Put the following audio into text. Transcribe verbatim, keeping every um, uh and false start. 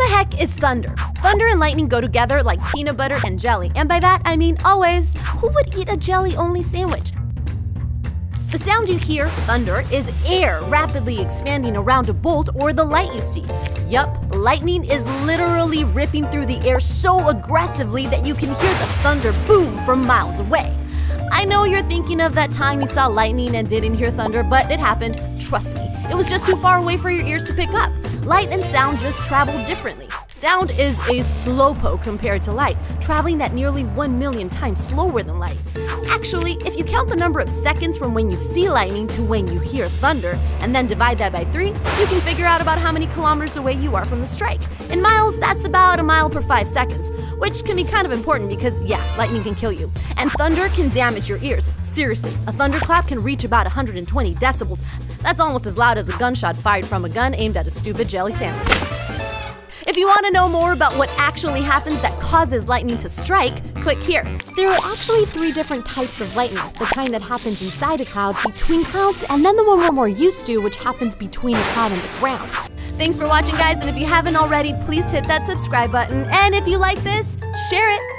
the heck is thunder? Thunder and lightning go together like peanut butter and jelly, and by that I mean always. Who would eat a jelly-only sandwich? The sound you hear, thunder, is air rapidly expanding around a bolt or the light you see. Yup, lightning is literally ripping through the air so aggressively that you can hear the thunder boom from miles away. I know you're thinking of that time you saw lightning and didn't hear thunder, but it happened. Trust me, it was just too far away for your ears to pick up. Light and sound just travel differently. Sound is a slowpoke compared to light, traveling at nearly one million times slower than light. Actually, if you count the number of seconds from when you see lightning to when you hear thunder, and then divide that by three, you can figure out about how many kilometers away you are from the strike. In miles, that's about a mile per five seconds, which can be kind of important because, yeah, lightning can kill you. And thunder can damage your ears. Seriously, a thunderclap can reach about one hundred twenty decibels. That's almost as loud as a gunshot fired from a gun aimed at a stupid jelly sandwich. If you want to know more about what actually happens that causes lightning to strike, click here. There are actually three different types of lightning. The kind that happens inside a cloud, between clouds, and then the one we're more used to, which happens between a cloud and the ground. Thanks for watching, guys, and if you haven't already, please hit that subscribe button. And if you like this, share it.